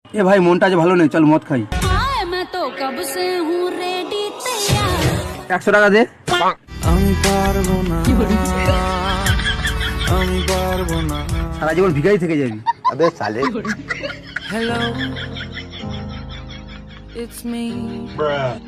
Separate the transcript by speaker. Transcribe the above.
Speaker 1: এ ভাই মনটা আজ ভালো নেই, চল মদ খাই। 100 টাকা দে।
Speaker 2: আমি পারবো না, আমি পারবো না।
Speaker 1: সারা জীবন ভিখারি থেকে যাবি।
Speaker 3: अबे साले।
Speaker 2: Hello, it's me.